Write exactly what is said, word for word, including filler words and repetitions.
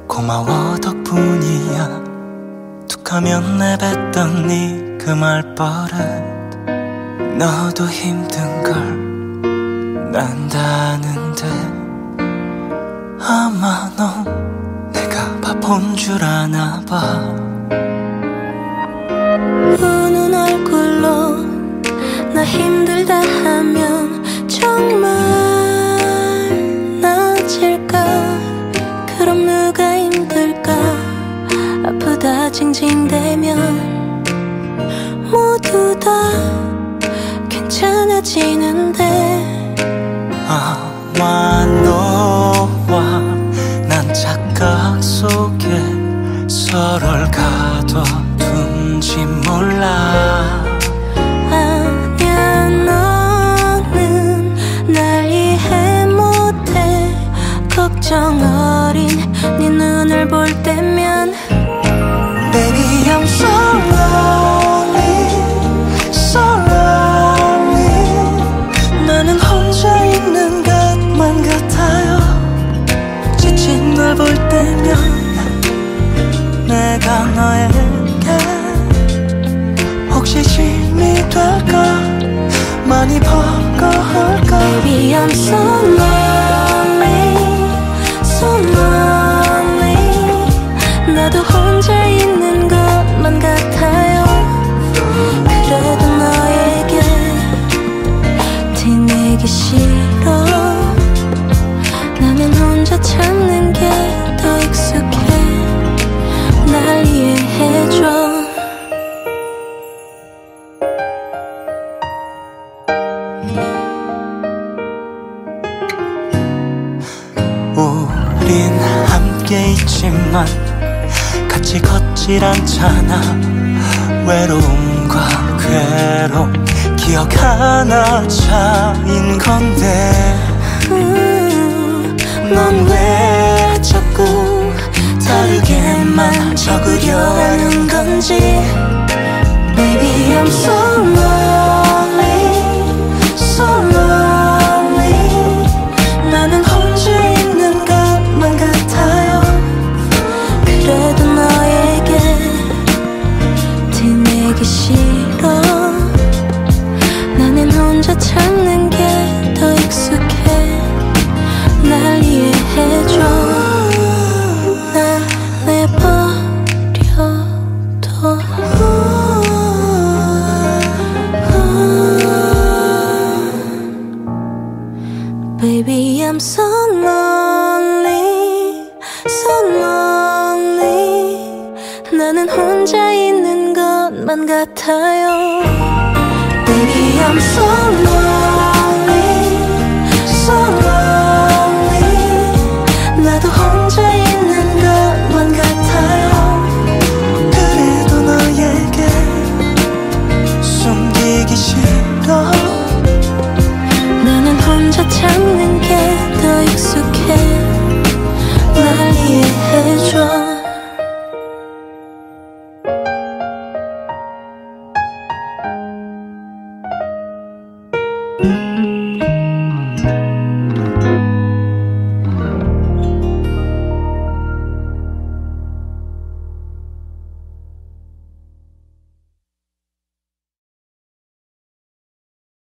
고마워 덕분이야. 툭하면 내뱉던 네 그 말버릇. 너도 힘든 걸 난다는데 아마 넌 내가 바본 줄 아나 봐. 우는 얼굴로 나 힘들다 하면 정말 나아질까? 그럼 누가 힘들까? 아프다 징징대면 모두 다 괜찮아지는데 아마 너와 난 착각 속에 서로를 가둬둔지 몰라. 아니야 너는 날 이해 못해. 걱정 어린 네 눈을 볼 때면 Baby I'm so lonely, so lonely. 나는 혼자 있는 것만 같아요. 지친 널 볼 때면 내가 너에게 혹시심이 될까? 많이 버거울까? Baby I'm so lonely, so lonely. 나도 혼자 있는 것만 같아요. 그래도 너에게 티내기 싫어. 나는 혼자 참는 게 더 익숙해. 날 이해해줘. 우린 함께 있지만 같이 걷질 않잖아. 외로움과 괴로움 기억 하나 차인 건데 음, 넌 왜 자꾸 다르게만 적으려 하는 건지. Baby I'm so lonely, so lonely. 나는 혼자 있는 것만 같아요. 그래도 너에게 티내기 싫어. 나는 혼자 참는 게 더 익숙해. 날 이해해줘. 날 내버려둬. Baby I'm so lonely, so lonely. 나는 혼자 있는 것만 같아요. Baby I'm so lonely.